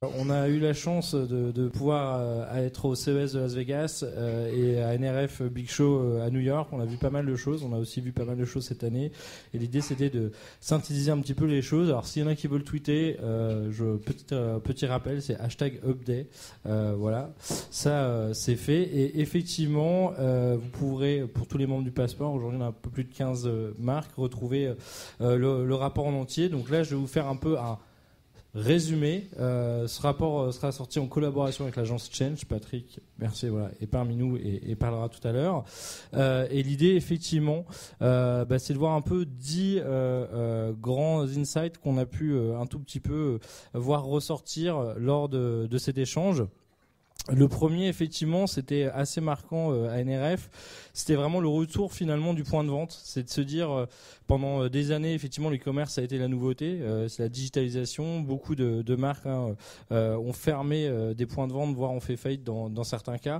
On a eu la chance de pouvoir être au CES de Las Vegas et à NRF Big Show à New York. On a vu pas mal de choses. On a aussi vu pas mal de choses cette année. Et l'idée, c'était de synthétiser un petit peu les choses. Alors, s'il y en a qui veulent tweeter, petit rappel, c'est #upday. Voilà, ça c'est fait. Et effectivement, vous pourrez, pour tous les membres du passeport, aujourd'hui on a un peu plus de 15 marques, retrouver le rapport en entier. Donc là, je vais vous faire un peu un résumé. Ce rapport sera sorti en collaboration avec l'agence Change. Patrick Mercier est parmi nous et parlera tout à l'heure. Et l'idée, effectivement, c'est de voir un peu 10 grands insights qu'on a pu un tout petit peu voir ressortir lors de cet échange. Le premier, effectivement, c'était assez marquant à NRF. C'était vraiment le retour finalement du point de vente. C'est de se dire, pendant des années, effectivement, l'e-commerce a été la nouveauté. C'est la digitalisation. Beaucoup de marques ont fermé des points de vente, voire ont fait faillite dans certains cas.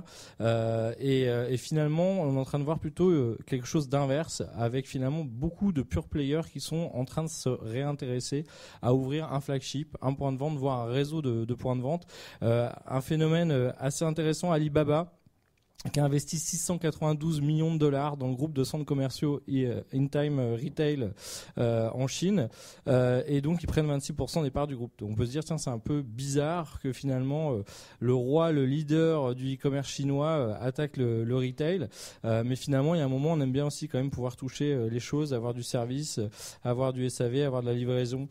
Et finalement, on est en train de voir plutôt quelque chose d'inverse, avec finalement beaucoup de pure players qui sont en train de se réintéresser à ouvrir un flagship, un point de vente, voire un réseau de points de vente. Un phénomène assez intéressant, Alibaba, qui a investi 692 millions de dollars dans le groupe de centres commerciaux In-Time Retail en Chine, et donc ils prennent 26% des parts du groupe. Donc on peut se dire, tiens, c'est un peu bizarre que finalement le roi, le leader du e-commerce chinois attaque le retail, mais finalement il y a un moment, on aime bien aussi quand même pouvoir toucher les choses, avoir du service, avoir du SAV, avoir de la livraison.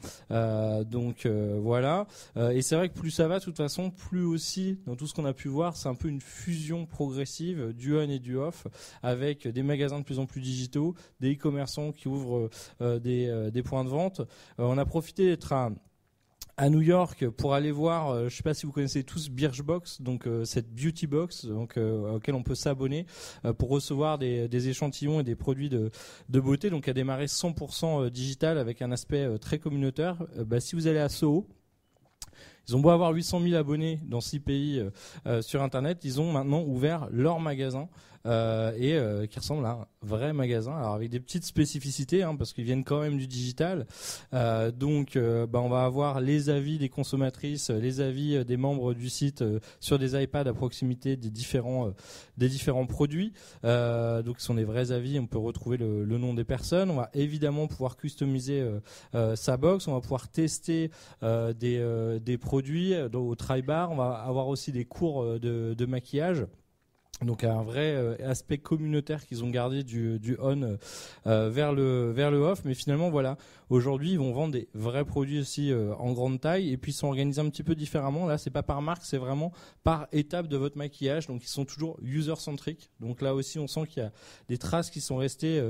Voilà. Et c'est vrai que plus ça va, de toute façon, plus aussi, dans tout ce qu'on a pu voir, c'est un peu une fusion progressive du on et du off, avec des magasins de plus en plus digitaux, des e-commerçants qui ouvrent des points de vente. On a profité d'être à New York pour aller voir, je ne sais pas si vous connaissez tous Birchbox, donc cette beauty box, donc auquel on peut s'abonner pour recevoir des échantillons et des produits de beauté. Donc a démarré 100% digital avec un aspect très communautaire. Si vous allez à Soho, ils ont beau avoir 800 000 abonnés dans 6 pays sur Internet, ils ont maintenant ouvert leur magasin qui ressemble à un vrai magasin, alors avec des petites spécificités, parce qu'ils viennent quand même du digital. On va avoir les avis des consommatrices, les avis des membres du site sur des iPads à proximité des différents produits. Donc ce sont des vrais avis, on peut retrouver le nom des personnes. On va évidemment pouvoir customiser sa box, on va pouvoir tester des produits au try-bar, on va avoir aussi des cours de maquillage. Donc un vrai aspect communautaire qu'ils ont gardé du on vers le off, mais finalement voilà, aujourd'hui ils vont vendre des vrais produits aussi en grande taille, et puis ils sont organisés un petit peu différemment. Là c'est pas par marque, c'est vraiment par étape de votre maquillage, donc ils sont toujours user centric. Donc là aussi on sent qu'il y a des traces qui sont restées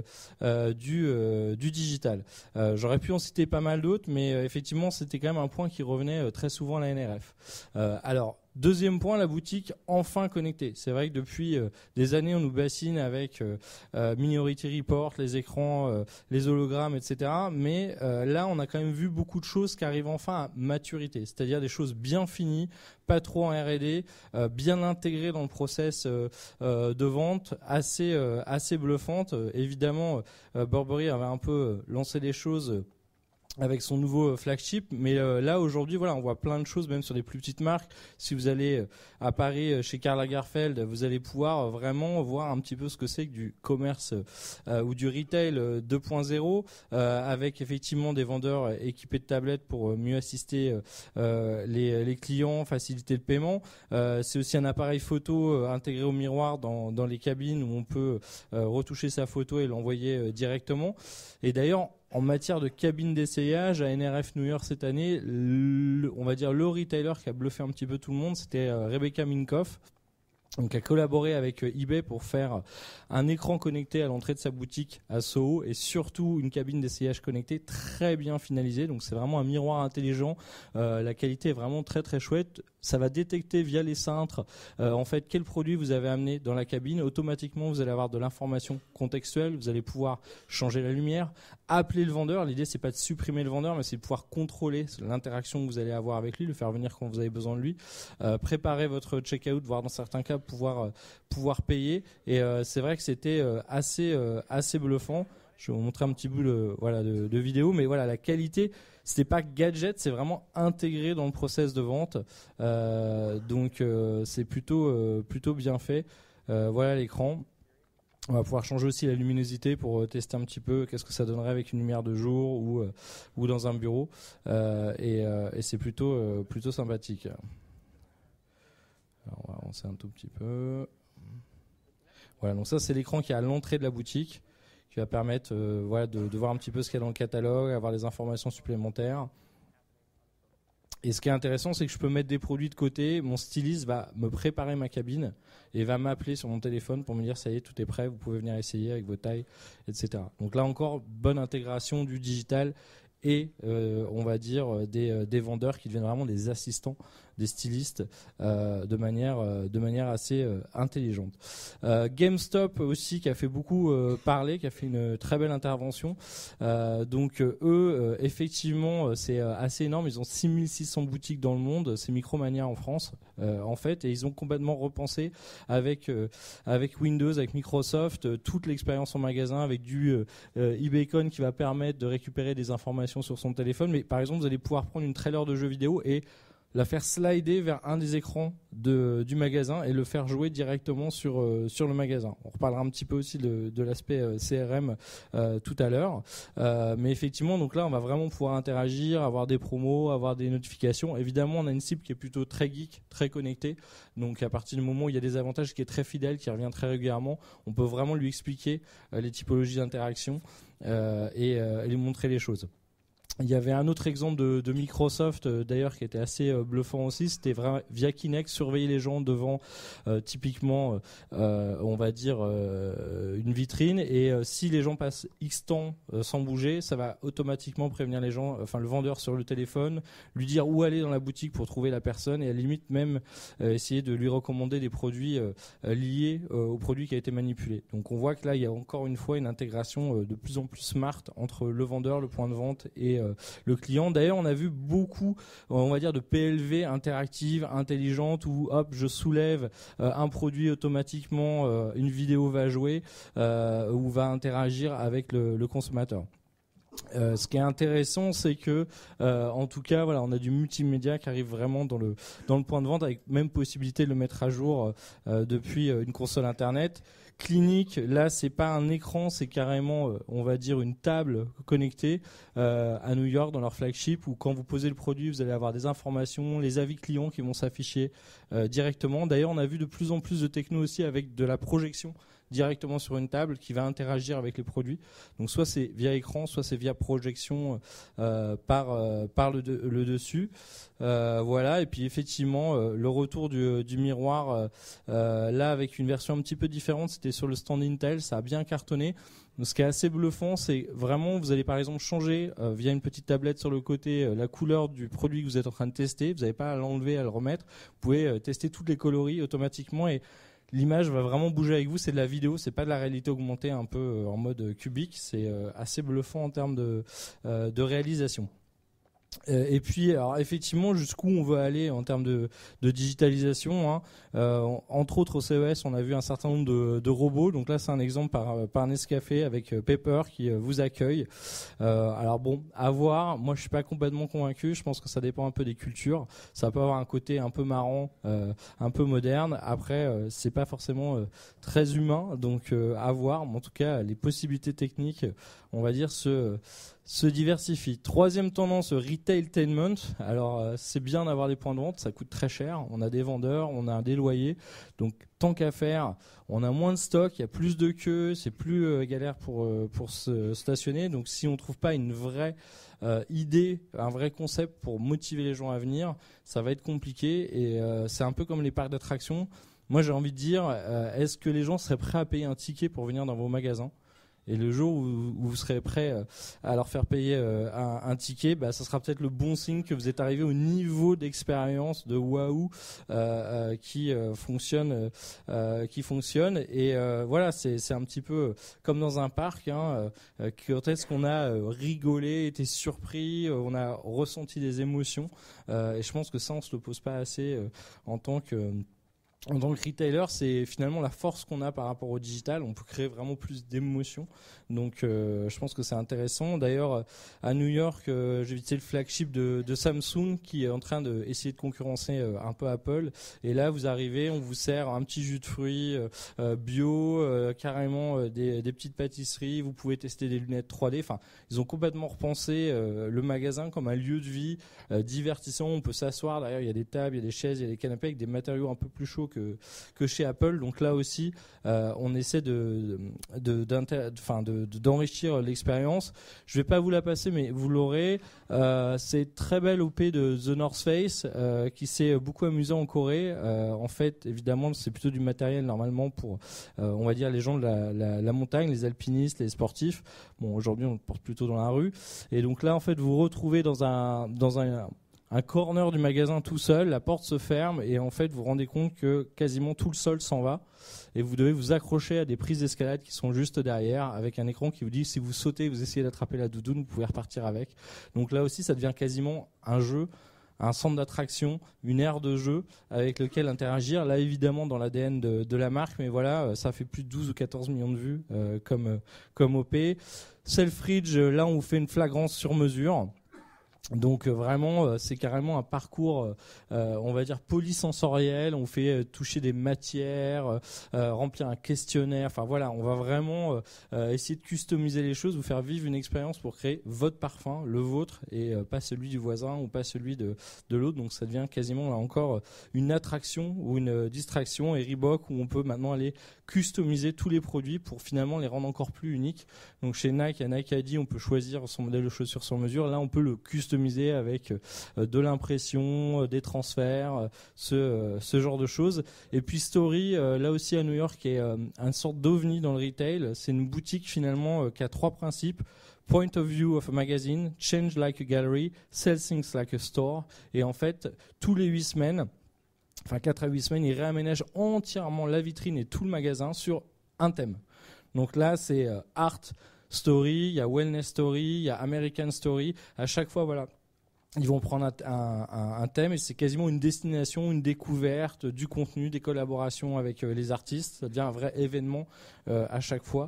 du digital. J'aurais pu en citer pas mal d'autres, mais effectivement c'était quand même un point qui revenait très souvent à la NRF. Alors deuxième point, la boutique enfin connectée. C'est vrai que depuis des années, on nous bassine avec Minority Report, les écrans, les hologrammes, etc. Mais là, on a quand même vu beaucoup de choses qui arrivent enfin à maturité, c'est-à-dire des choses bien finies, pas trop en R&D, bien intégrées dans le process de vente, assez bluffantes. Évidemment, Burberry avait un peu lancé des choses avec son nouveau flagship, mais là aujourd'hui on voit plein de choses, même sur des plus petites marques. Si vous allez à Paris chez Karl Lagerfeld, vous allez pouvoir vraiment voir un petit peu ce que c'est que du commerce ou du retail 2.0, avec effectivement des vendeurs équipés de tablettes pour mieux assister les clients, faciliter le paiement. C'est aussi un appareil photo intégré au miroir dans les cabines où on peut retoucher sa photo et l'envoyer directement. Et d'ailleurs, en matière de cabine d'essayage, à NRF New York cette année, on va dire le retailer qui a bluffé un petit peu tout le monde, c'était Rebecca Minkoff. Donc, a collaboré avec eBay pour faire un écran connecté à l'entrée de sa boutique à Soho, et surtout une cabine d'essayage connectée très bien finalisée. Donc c'est vraiment un miroir intelligent. La qualité est vraiment très très chouette. Ça va détecter via les cintres en fait quel produit vous avez amené dans la cabine. Automatiquement, vous allez avoir de l'information contextuelle. Vous allez pouvoir changer la lumière, appeler le vendeur. L'idée c'est pas de supprimer le vendeur, mais c'est de pouvoir contrôler l'interaction que vous allez avoir avec lui, le faire venir quand vous avez besoin de lui, préparer votre check-out, voire dans certains cas pouvoir payer. Et c'est vrai que c'était assez bluffant. Je vais vous montrer un petit bout de vidéo, mais voilà, la qualité, c'était pas gadget, c'est vraiment intégré dans le process de vente. Donc c'est plutôt bien fait. Voilà l'écran. On va pouvoir changer aussi la luminosité pour tester un petit peu qu'est-ce que ça donnerait avec une lumière de jour ou dans un bureau. Et c'est plutôt sympathique. Alors on va avancer un tout petit peu. Voilà, donc ça c'est l'écran qui est à l'entrée de la boutique, qui va permettre de voir un petit peu ce qu'il y a dans le catalogue, avoir des informations supplémentaires. Et ce qui est intéressant, c'est que je peux mettre des produits de côté. Mon styliste va me préparer ma cabine et va m'appeler sur mon téléphone pour me dire ça y est, tout est prêt, vous pouvez venir essayer avec vos tailles, etc. Donc là encore, bonne intégration du digital et on va dire des vendeurs qui deviennent vraiment des assistants, des stylistes de manière assez intelligente. GameStop aussi qui a fait beaucoup parler, qui a fait une très belle intervention. Donc eux, effectivement, c'est assez énorme. Ils ont 6600 boutiques dans le monde. C'est Micromania en France, en fait, et ils ont complètement repensé avec Windows, avec Microsoft, toute l'expérience en magasin, avec du eBacon qui va permettre de récupérer des informations sur son téléphone. Mais par exemple, vous allez pouvoir prendre une trailer de jeu vidéo et la faire slider vers un des écrans du magasin et le faire jouer directement sur le magasin. On reparlera un petit peu aussi de l'aspect CRM tout à l'heure. Mais effectivement, donc là, on va vraiment pouvoir interagir, avoir des promos, avoir des notifications. Évidemment, on a une cible qui est plutôt très geek, très connectée. Donc à partir du moment où il y a des avantages, qui est très fidèle, qui revient très régulièrement, on peut vraiment lui expliquer les typologies d'interaction et lui montrer les choses. Il y avait un autre exemple de Microsoft d'ailleurs qui était assez bluffant aussi, c'était via Kinect surveiller les gens devant typiquement on va dire une vitrine et si les gens passent X temps sans bouger, ça va automatiquement prévenir les gens, enfin le vendeur sur le téléphone, lui dire où aller dans la boutique pour trouver la personne et à la limite même essayer de lui recommander des produits liés au produit qui a été manipulé. Donc on voit que là il y a encore une fois une intégration de plus en plus smart entre le vendeur, le point de vente et le client. D'ailleurs, on a vu beaucoup, on va dire, de PLV interactives, intelligentes, où hop, je soulève un produit automatiquement, une vidéo va jouer ou va interagir avec le consommateur. Ce qui est intéressant, c'est que, en tout cas, voilà, on a du multimédia qui arrive vraiment dans le point de vente, avec même possibilité de le mettre à jour depuis une console internet. Clinique, là, c'est pas un écran, c'est carrément, on va dire, une table connectée à New York dans leur flagship, où quand vous posez le produit, vous allez avoir des informations, les avis clients qui vont s'afficher directement. D'ailleurs, on a vu de plus en plus de techno aussi avec de la projection directement sur une table qui va interagir avec les produits. Donc soit c'est via écran, soit c'est via projection par le dessus. Voilà, et puis effectivement le retour du miroir là avec une version un petit peu différente, c'était sur le stand Intel, ça a bien cartonné. Donc, ce qui est assez bluffant, c'est vraiment, vous allez par exemple changer via une petite tablette sur le côté la couleur du produit que vous êtes en train de tester. Vous n'avez pas à l'enlever, à le remettre. Vous pouvez tester toutes les coloris automatiquement et l'image va vraiment bouger avec vous. C'est de la vidéo, c'est pas de la réalité augmentée un peu en mode cubique. C'est assez bluffant en termes de réalisation. Et puis, alors effectivement, jusqu'où on veut aller en termes de digitalisation, hein. Entre autres au CES, on a vu un certain nombre de robots. Donc là, c'est un exemple par Nescafé avec Pepper qui vous accueille. Alors bon, à voir. Moi, je suis pas complètement convaincu. Je pense que ça dépend un peu des cultures. Ça peut avoir un côté un peu marrant, un peu moderne. Après, c'est pas forcément très humain. Donc à voir. Mais en tout cas, les possibilités techniques, on va dire, se diversifie. Troisième tendance, retailtainment. Alors c'est bien d'avoir des points de vente, ça coûte très cher. On a des vendeurs, on a des loyers. Donc tant qu'à faire, on a moins de stock, il y a plus de queues, c'est plus galère pour se stationner. Donc si on trouve pas une vraie idée, un vrai concept pour motiver les gens à venir, ça va être compliqué. Et c'est un peu comme les parcs d'attractions. Moi j'ai envie de dire, est-ce que les gens seraient prêts à payer un ticket pour venir dans vos magasins ? Et le jour où vous serez prêt à leur faire payer un ticket, bah, ça sera peut-être le bon signe que vous êtes arrivé au niveau d'expérience de waouh qui fonctionne. Et voilà, c'est un petit peu comme dans un parc. Hein, quand est-ce qu'on a rigolé, été surpris, on a ressenti des émotions. Et je pense que ça, on se le pose pas assez en tant en tant que retailer, c'est finalement la force qu'on a par rapport au digital. On peut créer vraiment plus d'émotions. Donc, je pense que c'est intéressant. D'ailleurs, à New York, j'ai visité le flagship de Samsung qui est en train d'essayer de concurrencer un peu Apple. Et là, vous arrivez, on vous sert un petit jus de fruits bio, carrément des petites pâtisseries. Vous pouvez tester des lunettes 3D. Enfin, ils ont complètement repensé le magasin comme un lieu de vie divertissant. On peut s'asseoir. Derrière, il y a des tables, il y a des chaises, il y a des canapés avec des matériaux un peu plus chauds que chez Apple. Donc là aussi, on essaie d'enrichir l'expérience. Je vais pas vous la passer, mais vous l'aurez. C'est très belle OP de The North Face qui s'est beaucoup amusé en Corée. En fait, évidemment, c'est plutôt du matériel normalement pour, on va dire, les gens de la montagne, les alpinistes, les sportifs. Bon, aujourd'hui, on le porte plutôt dans la rue. Et donc là, en fait, vous vous retrouvez dans un corner du magasin tout seul, la porte se ferme et en fait vous vous rendez compte que quasiment tout le sol s'en va et vous devez vous accrocher à des prises d'escalade qui sont juste derrière avec un écran qui vous dit si vous sautez, vous essayez d'attraper la doudoune, vous pouvez repartir avec. Donc là aussi ça devient quasiment un jeu, un centre d'attraction, une aire de jeu avec lequel interagir. Là évidemment dans l'ADN de la marque, mais voilà, ça fait plus de 12 ou 14 millions de vues comme OP. Selfridge, là on vous fait une flagrance sur mesure. Donc vraiment, c'est carrément un parcours, on va dire polysensoriel. On vous fait toucher des matières, remplir un questionnaire. Enfin voilà, on va vraiment essayer de customiser les choses, vous faire vivre une expérience pour créer votre parfum, le vôtre, et pas celui du voisin ou pas celui de l'autre. Donc ça devient quasiment là encore une attraction ou une distraction. Et Reebok où on peut maintenant aller customiser tous les produits pour finalement les rendre encore plus uniques. Donc chez Nike, à Nike ID, on peut choisir son modèle de chaussures sur mesure. Là, on peut le customiser avec de l'impression, des transferts, ce genre de choses. Et puis Story, là aussi à New York, est une sorte d'ovni dans le retail. C'est une boutique finalement qui a 3 principes. Point of view of a magazine, change like a gallery, sell things like a store. Et en fait, tous les 8 semaines, enfin 4 à 8 semaines, ils réaménagent entièrement la vitrine et tout le magasin sur un thème. Donc là, c'est Art Story, il y a Wellness Story, il y a American Story. À chaque fois, voilà, ils vont prendre un thème et c'est quasiment une destination, une découverte, du contenu, des collaborations avec les artistes. Ça devient un vrai événement à chaque fois,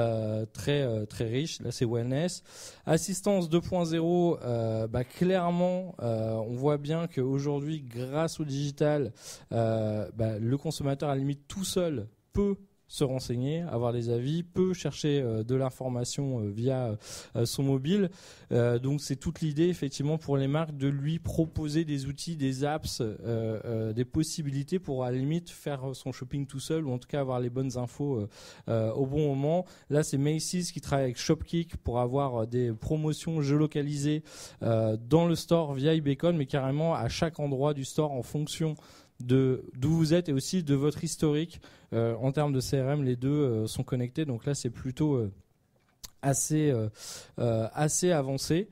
très riche. Là, c'est Wellness. Assistance 2.0, clairement, on voit bien qu'aujourd'hui, grâce au digital, le consommateur, à la limite, tout seul, peut se renseigner, avoir des avis, peut chercher de l'information via son mobile. Donc c'est toute l'idée effectivement pour les marques de lui proposer des outils, des apps, des possibilités pour à la limite faire son shopping tout seul ou en tout cas avoir les bonnes infos au bon moment. Là c'est Macy's qui travaille avec Shopkick pour avoir des promotions géolocalisées dans le store via eBacon, mais carrément à chaque endroit du store en fonction d'où vous êtes et aussi de votre historique. En termes de CRM, les deux sont connectés. Donc là, c'est plutôt assez avancé.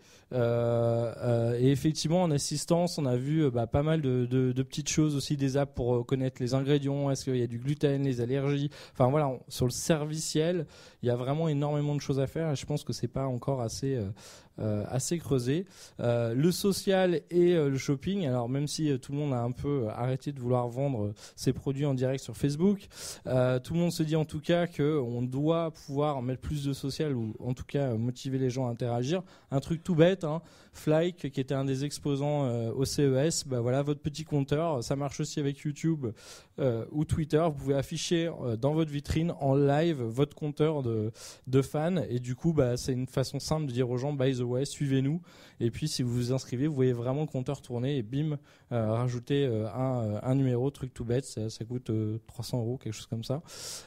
Et effectivement, en assistance, on a vu pas mal de petites choses aussi, des apps pour connaître les ingrédients, est-ce qu'il y a du gluten, les allergies. Enfin voilà, sur le serviciel, il y a vraiment énormément de choses à faire et je pense que c'est pas encore assez creusé. Le social et le shopping, alors même si tout le monde a un peu arrêté de vouloir vendre ses produits en direct sur Facebook, tout le monde se dit en tout cas qu'on doit pouvoir mettre plus de social ou en tout cas motiver les gens à interagir. Un truc tout bête, Flyke qui était un des exposants au CES, voilà votre petit compteur, ça marche aussi avec YouTube ou Twitter, vous pouvez afficher dans votre vitrine en live votre compteur de fans et du coup c'est une façon simple de dire aux gens by the way suivez-nous et puis si vous vous inscrivez vous voyez vraiment le compteur tourner et bim rajouter un numéro, truc tout bête, ça coûte 300 €, quelque chose comme ça.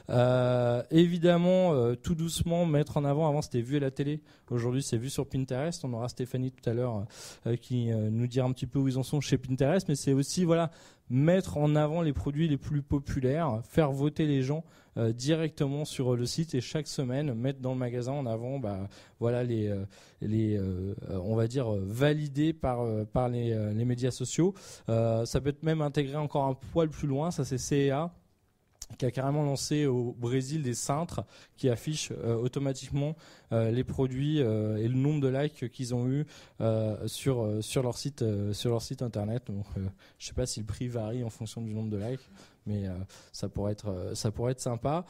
Évidemment tout doucement mettre en avant c'était vu à la télé, aujourd'hui c'est vu sur Pinterest, on aura Stéphanie tout à l'heure qui nous dira un petit peu où ils en sont chez Pinterest, mais c'est aussi mettre en avant les produits les plus populaires, faire voter les gens directement sur le site et chaque semaine mettre dans le magasin en avant les on va dire validés par les médias sociaux. Ça peut être même intégré encore un poil plus loin, ça c'est CEA qui a carrément lancé au Brésil des cintres qui affichent automatiquement les produits et le nombre de likes qu'ils ont eu sur leur site internet. Donc, je sais pas si le prix varie en fonction du nombre de likes, mais ça pourrait être sympa.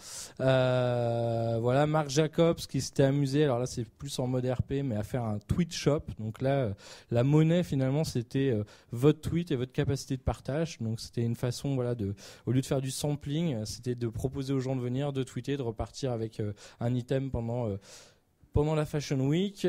Voilà, Marc Jacobs qui s'était amusé, alors là c'est plus en mode RP, mais à faire un tweet shop. Donc là, la monnaie finalement c'était votre tweet et votre capacité de partage. Donc c'était une façon, voilà, au lieu de faire du sampling, c'était de proposer aux gens de venir, de tweeter, de repartir avec un item pendant la Fashion Week.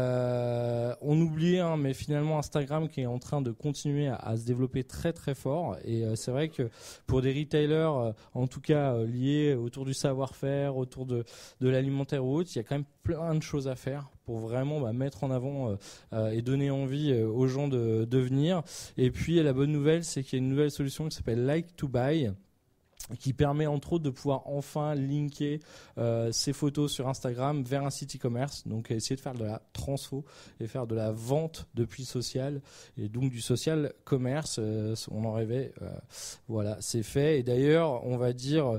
On oublie, mais finalement Instagram qui est en train de continuer à se développer très très fort. Et c'est vrai que pour des retailers, en tout cas liés autour du savoir-faire, autour de l'alimentaire ou autre, il y a quand même plein de choses à faire pour vraiment mettre en avant et donner envie aux gens de venir. Et puis la bonne nouvelle, c'est qu'il y a une nouvelle solution qui s'appelle Like to Buy, qui permet entre autres de pouvoir enfin linker ces photos sur Instagram vers un site e-commerce, donc essayer de faire de la transfo et faire de la vente depuis le social et donc du social commerce, on en rêvait, voilà, c'est fait. Et d'ailleurs on va dire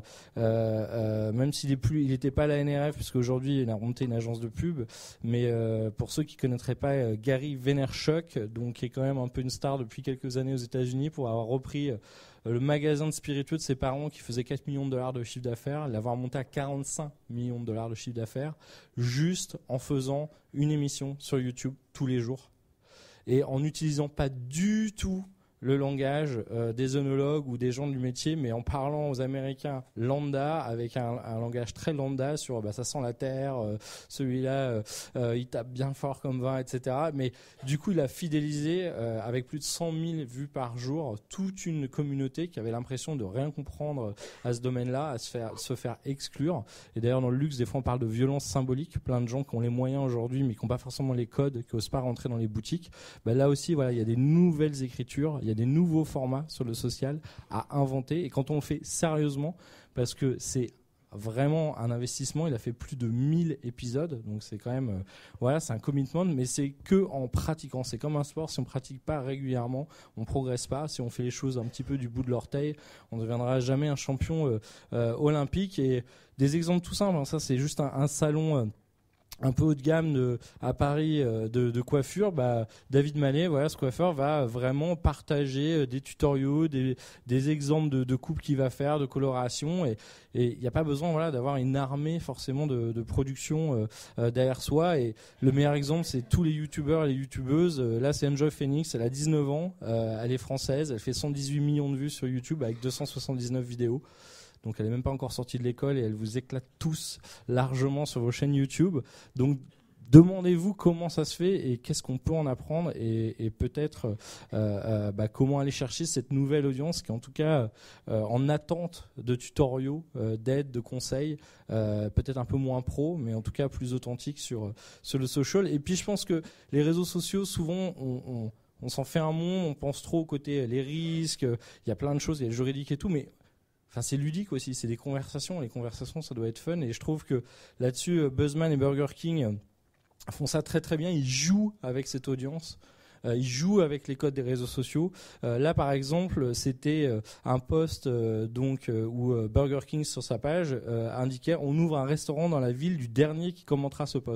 même s'il n'était pas à la NRF, puisque aujourd'hui il a monté une agence de pub, mais pour ceux qui connaîtraient pas Gary Vaynerchuk, donc qui est quand même un peu une star depuis quelques années aux États-Unis pour avoir repris le magasin de spiritueux de ses parents qui faisait 4 millions de dollars de chiffre d'affaires, l'avoir monté à 45 millions de dollars de chiffre d'affaires, juste en faisant une émission sur YouTube tous les jours et en n'utilisant pas du tout le langage des œnologues ou des gens du métier, mais en parlant aux Américains lambda, avec un langage très lambda sur ça sent la terre, celui-là il tape bien fort comme vin, etc. Mais du coup il a fidélisé avec plus de 100 000 vues par jour toute une communauté qui avait l'impression de rien comprendre à ce domaine-là, à se faire exclure. Et d'ailleurs dans le luxe, des fois on parle de violence symbolique, plein de gens qui ont les moyens aujourd'hui mais qui n'ont pas forcément les codes, qui n'osent pas rentrer dans les boutiques. Là aussi voilà, il y a des nouvelles écritures, il y a des nouveaux formats sur le social à inventer, et quand on le fait sérieusement, parce que c'est vraiment un investissement, il a fait plus de 1000 épisodes, donc c'est quand même voilà, c'est un commitment, mais c'est que en pratiquant. C'est comme un sport, si on pratique pas régulièrement, on progresse pas. Si on fait les choses un petit peu du bout de l'orteil, on ne deviendra jamais un champion olympique. Et des exemples tout simples, ça c'est juste un salon un peu haut de gamme à Paris de coiffure. David Mallet, voilà, ce coiffeur va vraiment partager des tutoriaux, des exemples de coupes qu'il va faire, de coloration, et il n'y a pas besoin, voilà, d'avoir une armée forcément de production derrière soi. Et le meilleur exemple, c'est tous les youtubeurs et les youtubeuses. Là c'est Enjoy Phoenix, elle a 19 ans, elle est française, elle fait 118 millions de vues sur YouTube avec 279 vidéos. Donc elle n'est même pas encore sortie de l'école et elle vous éclate tous largement sur vos chaînes YouTube. Donc demandez-vous comment ça se fait et qu'est-ce qu'on peut en apprendre, et peut-être comment aller chercher cette nouvelle audience qui est en tout cas en attente de tutoriaux, d'aide, de conseils, peut-être un peu moins pro, mais en tout cas plus authentique sur le social. Et puis je pense que les réseaux sociaux, souvent on s'en fait un monde, on pense trop au côté les risques, il y a plein de choses, il y a le juridique et tout, mais c'est ludique aussi, c'est des conversations. Les conversations, ça doit être fun. Et je trouve que là-dessus, Buzzman et Burger King font ça très très bien. Ils jouent avec cette audience. Ils jouent avec les codes des réseaux sociaux. Là, par exemple, c'était un post où Burger King, sur sa page, indiquait « On ouvre un restaurant dans la ville du dernier qui commentera ce post ».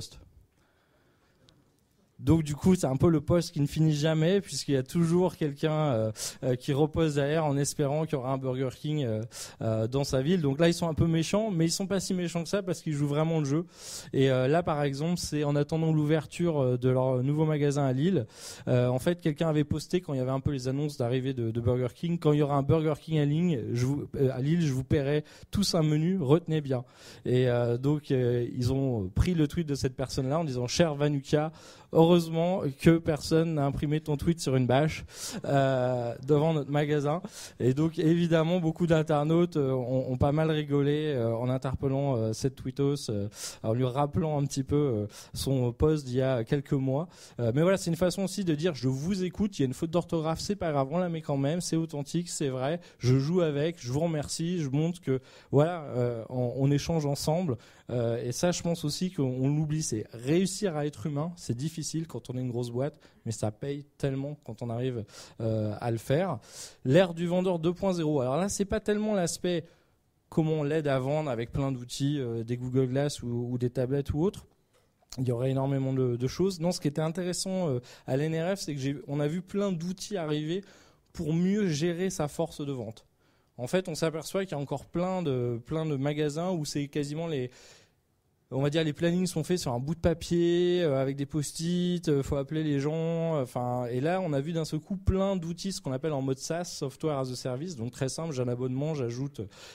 Donc du coup, c'est un peu le poste qui ne finit jamais, puisqu'il y a toujours quelqu'un qui repose derrière en espérant qu'il y aura un Burger King dans sa ville. Donc là, ils sont un peu méchants, mais ils sont pas si méchants que ça parce qu'ils jouent vraiment le jeu. Et là, par exemple, c'est en attendant l'ouverture de leur nouveau magasin à Lille. En fait, quelqu'un avait posté quand il y avait un peu les annonces d'arrivée de Burger King, quand il y aura un Burger King à Lille, je vous paierai tous un menu, retenez bien. Et donc, ils ont pris le tweet de cette personne-là en disant « Cher Vanuka, heureusement que personne n'a imprimé ton tweet sur une bâche devant notre magasin ». Et donc évidemment beaucoup d'internautes ont pas mal rigolé en interpellant cette tweetos, en lui rappelant un petit peu son post d'il y a quelques mois. Mais voilà, c'est une façon aussi de dire je vous écoute, il y a une faute d'orthographe, c'est pas grave, on la met quand même, c'est authentique, c'est vrai, je joue avec, je vous remercie, je montre que voilà, on échange ensemble. Et ça, je pense aussi qu'on l'oublie, c'est réussir à être humain, c'est difficile quand on est une grosse boîte, mais ça paye tellement quand on arrive à le faire. L'ère du vendeur 2.0, alors là, c'est pas tellement l'aspect comment on l'aide à vendre avec plein d'outils, des Google Glass ou des tablettes ou autres. il y aurait énormément de choses. Non, ce qui était intéressant à l'NRF, c'est que on a vu plein d'outils arriver pour mieux gérer sa force de vente. En fait, on s'aperçoit qu'il y a encore plein de magasins où c'est quasiment on va dire les plannings sont faits sur un bout de papier avec des post-it, faut appeler les gens, et là on a vu d'un seul coup plein d'outils, ce qu'on appelle en mode SaaS, Software as a Service, donc très simple, j'ai un abonnement, j'ajoute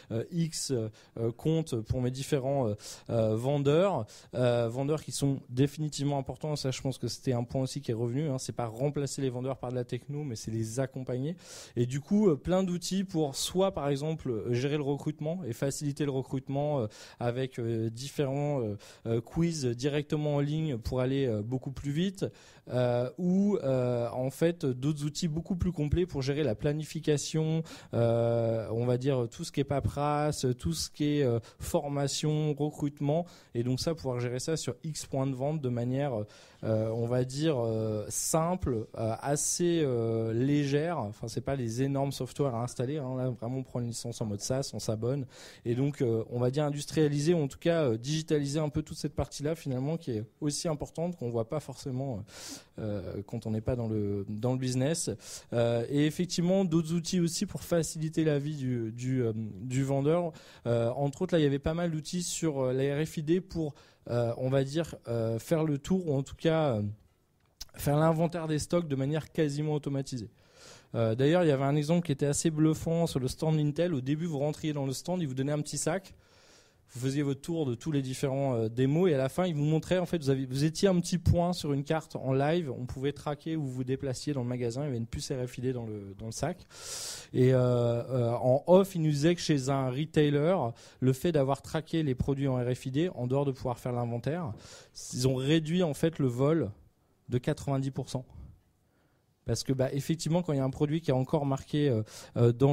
X comptes pour mes différents vendeurs qui sont définitivement importants. Ça, je pense que c'était un point aussi qui est revenu, c'est pas remplacer les vendeurs par de la techno, mais c'est les accompagner, et du coup plein d'outils pour soit par exemple gérer le recrutement et faciliter le recrutement avec différents quiz directement en ligne pour aller beaucoup plus vite, ou en fait d'autres outils beaucoup plus complets pour gérer la planification, on va dire tout ce qui est paperasse, tout ce qui est formation, recrutement, et donc ça pouvoir gérer ça sur X points de vente de manière on va dire simple, assez légère. Enfin, c'est pas les énormes softwares à installer, là vraiment on prend une licence en mode SaaS, on s'abonne, et donc on va dire industrialiser, ou en tout cas digitaliser un peu toute cette partie-là finalement, qui est aussi importante, qu'on voit pas forcément quand on n'est pas dans le business. Et effectivement d'autres outils aussi pour faciliter la vie du vendeur. Entre autres, là il y avait pas mal d'outils sur la RFID pour on va dire faire le tour, ou en tout cas faire l'inventaire des stocks de manière quasiment automatisée. D'ailleurs, il y avait un exemple qui était assez bluffant sur le stand Intel. Au début, vous rentriez dans le stand, ils vous donnaient un petit sac, vous faisiez votre tour de tous les différents démos, et à la fin, ils vous montraient, en fait, vous étiez un petit point sur une carte en live, on pouvait traquer où vous vous déplaciez dans le magasin, il y avait une puce RFID dans le sac. Et en off, ils nous disaient que chez un retailer, le fait d'avoir traqué les produits en RFID, en dehors de pouvoir faire l'inventaire, ils ont réduit en fait le vol de 90%. Parce que effectivement, quand il y a un produit qui est encore marqué dans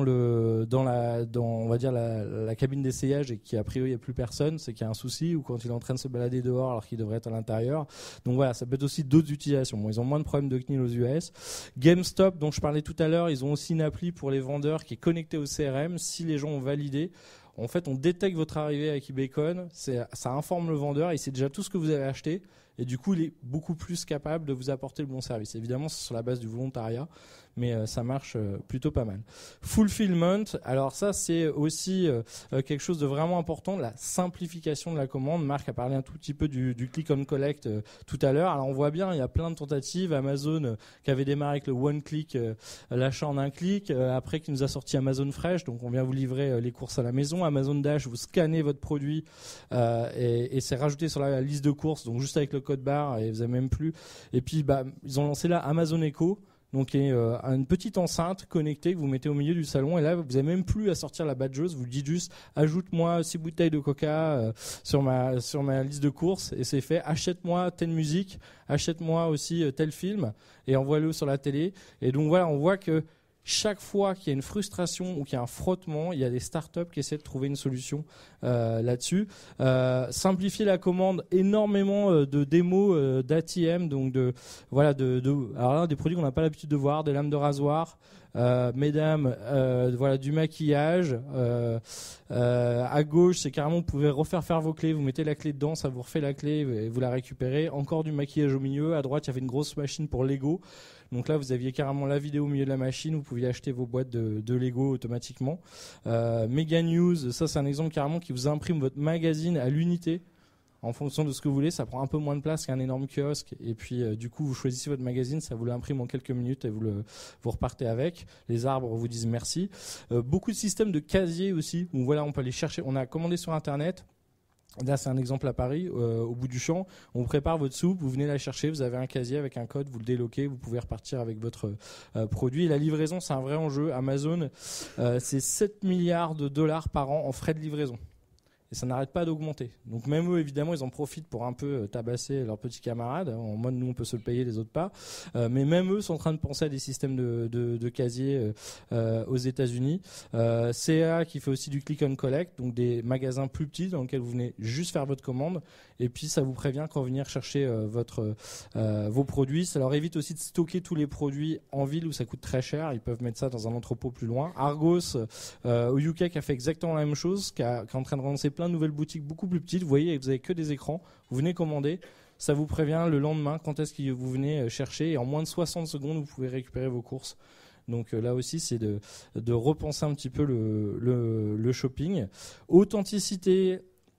on va dire la cabine d'essayage, et qui a priori il n'y a plus personne, c'est qu'il y a un souci, ou quand il est en train de se balader dehors alors qu'il devrait être à l'intérieur. Donc voilà, ça peut être aussi d'autres utilisations. Bon, ils ont moins de problèmes de CNIL aux US. GameStop, dont je parlais tout à l'heure, ils ont aussi une appli pour les vendeurs qui est connectée au CRM. Si les gens ont validé, en fait, on détecte votre arrivée avec eBacon, ça informe le vendeur, il sait déjà tout ce que vous avez acheté, et du coup, il est beaucoup plus capable de vous apporter le bon service. Évidemment, c'est sur la base du volontariat, mais ça marche plutôt pas mal. Fulfillment, alors ça, c'est aussi quelque chose de vraiment important, la simplification de la commande. Marc a parlé un tout petit peu du click on collect tout à l'heure. Alors on voit bien, il y a plein de tentatives. Amazon qui avait démarré avec le one click, l'achat en un clic, après qui nous a sorti Amazon Fresh, donc on vient vous livrer les courses à la maison. Amazon Dash, vous scannez votre produit et c'est rajouté sur la liste de courses, donc juste avec le code barre, et vous avez même plus. Et puis ils ont lancé là Amazon Echo, donc une petite enceinte connectée que vous mettez au milieu du salon, et là vous n'avez même plus à sortir la badgeuse, vous dites juste ajoute-moi 6 bouteilles de coca sur ma liste de courses, et c'est fait. Achète-moi telle musique, achète-moi aussi tel film, et envoie-le sur la télé. Et donc voilà, on voit que chaque fois qu'il y a une frustration ou qu'il y a un frottement, il y a des startups qui essaient de trouver une solution là-dessus. Simplifier la commande, énormément de démos d'ATM, donc alors là, des produits qu'on n'a pas l'habitude de voir, des lames de rasoir, mesdames, voilà, du maquillage. À gauche, c'est carrément, vous pouvez refaire faire vos clés, vous mettez la clé dedans, ça vous refait la clé et vous la récupérez. Encore du maquillage au milieu. À droite, il y avait une grosse machine pour Lego. Donc là, vous aviez carrément la vidéo au milieu de la machine, vous pouviez acheter vos boîtes de Lego automatiquement. Mega News, ça c'est un exemple carrément qui vous imprime votre magazine à l'unité. En fonction de ce que vous voulez, ça prend un peu moins de place qu'un énorme kiosque. Et puis, du coup, vous choisissez votre magazine, ça vous l'imprime en quelques minutes et vous repartez avec. Les arbres vous disent merci. Beaucoup de systèmes de casiers aussi, où voilà, on peut aller chercher. On a commandé sur Internet. Là, c'est un exemple à Paris, au bout du champ. On prépare votre soupe, vous venez la chercher, vous avez un casier avec un code, vous le déloquez, vous pouvez repartir avec votre produit. Et la livraison, c'est un vrai enjeu. Amazon, c'est 7 milliards de dollars par an en frais de livraison. Et ça n'arrête pas d'augmenter. Donc même eux, évidemment, ils en profitent pour un peu tabasser leurs petits camarades. En mode, nous, on peut se le payer, les autres pas. Mais même eux sont en train de penser à des systèmes de casiers aux États-Unis. CA qui fait aussi du click and collect, donc des magasins plus petits dans lesquels vous venez juste faire votre commande. Et puis ça vous prévient quand venir chercher vos produits. Ça leur évite aussi de stocker tous les produits en ville où ça coûte très cher. Ils peuvent mettre ça dans un entrepôt plus loin. Argos au UK qui a fait exactement la même chose, qui est en train de relancer plein de nouvelles boutiques beaucoup plus petites. Vous voyez, vous avez que des écrans. Vous venez commander. ça vous prévient le lendemain quand est-ce que vous venez chercher, et en moins de 60 secondes, vous pouvez récupérer vos courses. Donc là aussi, c'est de repenser un petit peu le shopping. Authenticité.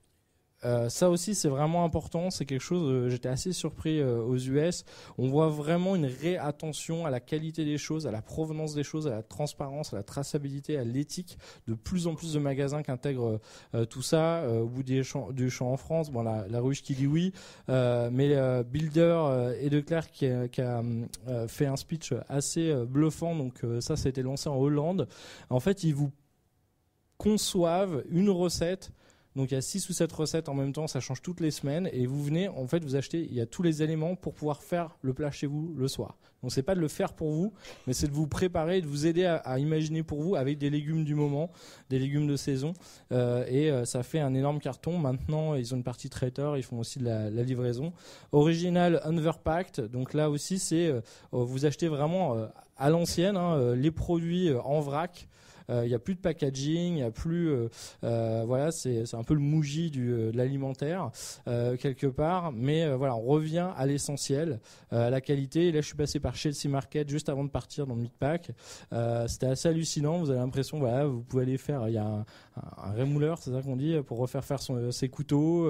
Ça aussi c'est vraiment important, c'est quelque chose, j'étais assez surpris aux US, on voit vraiment une réattention à la qualité des choses, à la provenance des choses, à la transparence, à la traçabilité, à l'éthique. De plus en plus de magasins qui intègrent tout ça. Au bout du champ en France, bon, la ruche qui dit oui, mais Builder et Leclerc qui a fait un speech assez bluffant, donc ça a été lancé en Hollande. En fait, ils vous conçoivent une recette. Donc il y a 6 ou 7 recettes en même temps, ça change toutes les semaines, et vous venez, en fait, vous achetez, il y a tous les éléments pour pouvoir faire le plat chez vous le soir. Donc c'est pas de le faire pour vous, mais c'est de vous préparer, de vous aider à imaginer pour vous avec des légumes du moment, des légumes de saison, et ça fait un énorme carton. Maintenant, ils ont une partie traiteur, ils font aussi de la livraison. Original Unverpacked, donc là aussi c'est vous achetez vraiment à l'ancienne les produits en vrac. Il n'y a plus de packaging, il n'y a plus, voilà, c'est un peu le Muji de l'alimentaire quelque part, mais voilà, on revient à l'essentiel, à la qualité. Et là, je suis passé par Chelsea Market juste avant de partir dans le Meatpack. C'était assez hallucinant. Vous avez l'impression, voilà, vous pouvez aller faire, il y a un rémouleur, c'est ça qu'on dit, pour refaire ses couteaux.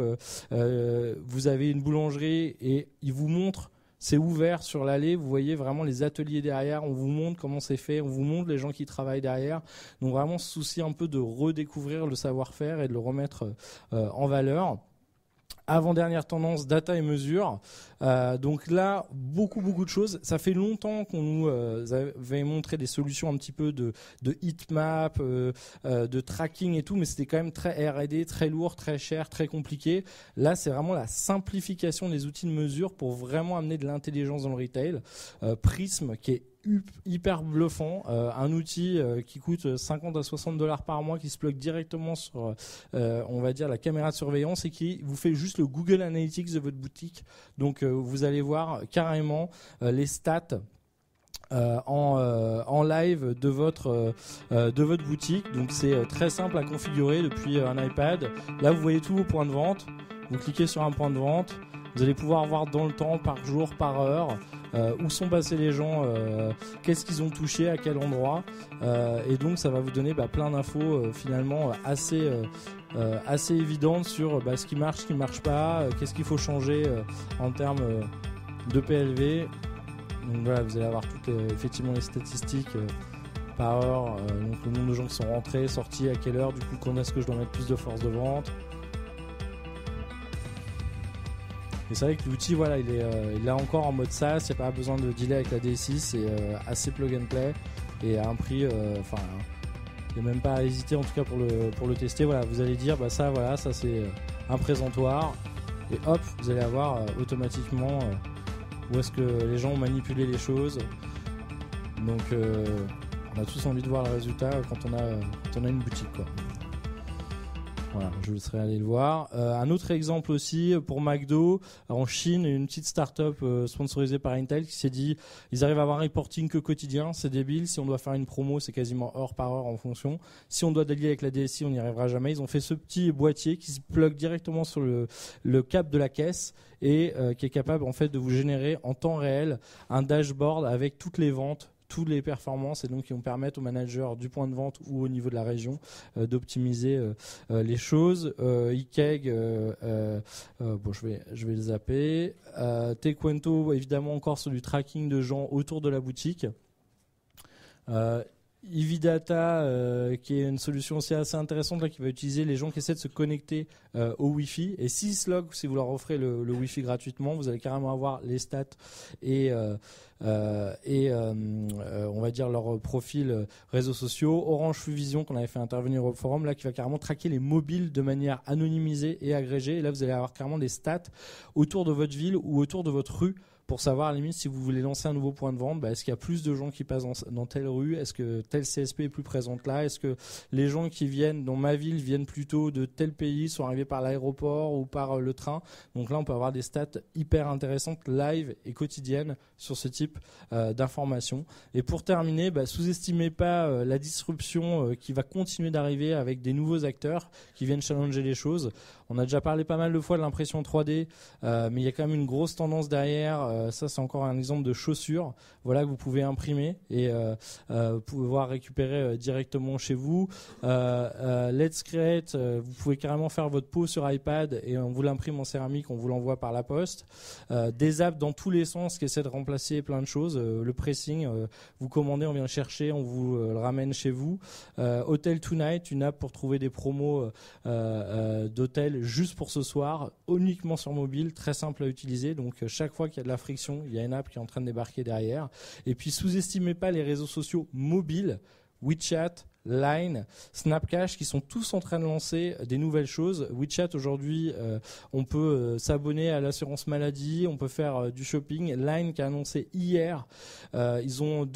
Vous avez une boulangerie et il vous montre. C'est ouvert sur l'allée, vous voyez vraiment les ateliers derrière, on vous montre comment c'est fait, on vous montre les gens qui travaillent derrière. Donc vraiment ce souci un peu de redécouvrir le savoir-faire et de le remettre en valeur. Avant-dernière tendance, data et mesure. Donc là, beaucoup de choses. Ça fait longtemps qu'on nous avait montré des solutions un petit peu de heatmap, de tracking et tout, mais c'était quand même très R&D, très lourd, très cher, très compliqué. Là, c'est vraiment la simplification des outils de mesure pour vraiment amener de l'intelligence dans le retail. Prism, qui est hyper bluffant, un outil qui coûte 50 à 60 $ par mois, qui se plug directement sur on va dire la caméra de surveillance et qui vous fait juste le Google Analytics de votre boutique. Donc vous allez voir carrément les stats en live de votre boutique. Donc c'est très simple à configurer depuis un iPad. Là vous voyez tous vos points de vente, vous cliquez sur un point de vente, vous allez pouvoir voir dans le temps, par jour, par heure, où sont passés les gens, qu'est-ce qu'ils ont touché, à quel endroit, et donc ça va vous donner plein d'infos finalement assez évidentes sur ce qui marche pas, qu'est-ce qu'il faut changer en termes de PLV. Donc voilà, vous allez avoir toutes effectivement les statistiques par heure, donc le nombre de gens qui sont rentrés, sortis, à quelle heure, du coup quand est-ce que je dois mettre plus de force de vente. Et c'est vrai que l'outil, voilà, il est encore en mode SaaS, il n'y a pas besoin de dealer avec la DSI, c'est assez plug and play et à un prix, il n'y a même pas à hésiter en tout cas pour le tester. Voilà, vous allez dire, ça c'est un présentoir, et hop, vous allez avoir automatiquement où est-ce que les gens ont manipulé les choses. Donc on a tous envie de voir le résultat quand on a une boutique, quoi. Voilà, je vous laisserai aller le voir. Un autre exemple aussi pour McDo en Chine, une petite start-up sponsorisée par Intel qui s'est dit, ils arrivent à avoir un reporting que quotidien, c'est débile. Si on doit faire une promo, c'est quasiment heure par heure en fonction. Si on doit délier avec la DSI, on n'y arrivera jamais. Ils ont fait ce petit boîtier qui se plug directement sur le câble de la caisse et qui est capable en fait de vous générer en temps réel un dashboard avec toutes les ventes, toutes les performances, et donc qui vont permettre aux managers du point de vente ou au niveau de la région d'optimiser les choses. Ikeg, je vais le zapper. Tequento, évidemment encore sur du tracking de gens autour de la boutique. Evidata, qui est une solution aussi assez intéressante là, qui va utiliser les gens qui essaient de se connecter au Wi-Fi. Et Syslog, si vous leur offrez le Wi-Fi gratuitement, vous allez carrément avoir les stats et on va dire leurs profils réseaux sociaux. Orange Fusion, qu'on avait fait intervenir au forum, là, qui va carrément traquer les mobiles de manière anonymisée et agrégée. Et là, vous allez avoir carrément des stats autour de votre ville ou autour de votre rue, pour savoir à la limite si vous voulez lancer un nouveau point de vente, est-ce qu'il y a plus de gens qui passent dans telle rue, est-ce que telle CSP est plus présente là, est-ce que les gens qui viennent dans ma ville viennent plutôt de tel pays, sont arrivés par l'aéroport ou par le train. Donc là on peut avoir des stats hyper intéressantes live et quotidiennes sur ce type d'informations. Et pour terminer, sous-estimez pas la disruption qui va continuer d'arriver avec des nouveaux acteurs qui viennent challenger les choses. On a déjà parlé pas mal de fois de l'impression 3D, mais il y a quand même une grosse tendance derrière. Ça, c'est encore un exemple de chaussures. Voilà, que vous pouvez imprimer et pouvoir récupérer directement chez vous. Let's Create, vous pouvez carrément faire votre peau sur iPad et on vous l'imprime en céramique, on vous l'envoie par la poste. Des apps dans tous les sens qui essaient de remplacer plein de choses. Le pressing, vous commandez, on vient le chercher, on vous le ramène chez vous. Hotel Tonight, une app pour trouver des promos d'hôtels juste pour ce soir, uniquement sur mobile, très simple à utiliser. Donc chaque fois qu'il y a de la friction, il y a une app qui est en train de débarquer derrière. Et puis sous-estimez pas les réseaux sociaux mobiles, WeChat, Line, Snapcash, qui sont tous en train de lancer des nouvelles choses. WeChat aujourd'hui, on peut s'abonner à l'assurance maladie, on peut faire du shopping. Line qui a annoncé hier, ils ont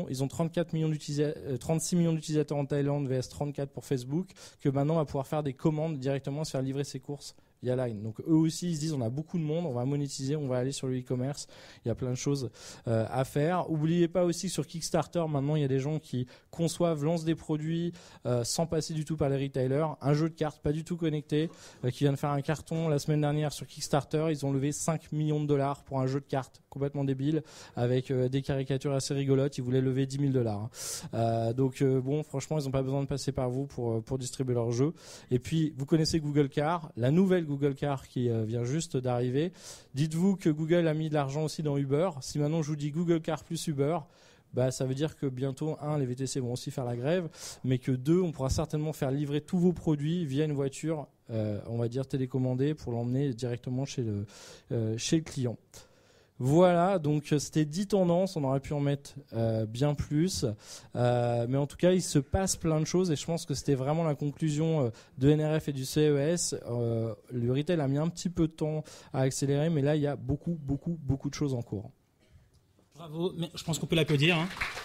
36 millions d'utilisateurs en Thaïlande, vs 34 pour Facebook, que maintenant on va pouvoir faire des commandes directement, se faire livrer ses courses via Line. Donc eux aussi ils se disent on a beaucoup de monde, on va monétiser, on va aller sur le e-commerce, il y a plein de choses à faire. Oubliez pas aussi que sur Kickstarter maintenant il y a des gens qui conçoivent, lancent des produits sans passer du tout par les retailers. Un jeu de cartes pas du tout connecté qui vient de faire un carton la semaine dernière sur Kickstarter, ils ont levé 5 millions de dollars pour un jeu de cartes complètement débile avec des caricatures assez rigolotes. Ils voulaient lever 10 000 dollars. Donc bon, franchement ils n'ont pas besoin de passer par vous pour distribuer leur jeu. Et puis vous connaissez Google Car, la nouvelle Google Car qui vient juste d'arriver. Dites-vous que Google a mis de l'argent aussi dans Uber. Si maintenant je vous dis Google Car plus Uber, ça veut dire que bientôt, les VTC vont aussi faire la grève, mais que 2, on pourra certainement faire livrer tous vos produits via une voiture, on va dire télécommandée, pour l'emmener directement chez le client. Voilà, donc c'était 10 tendances, on aurait pu en mettre bien plus, mais en tout cas il se passe plein de choses et je pense que c'était vraiment la conclusion de NRF et du CES. Le retail a mis un petit peu de temps à accélérer, mais là il y a beaucoup de choses en cours. Bravo, mais je pense qu'on peut l'applaudir. Hein.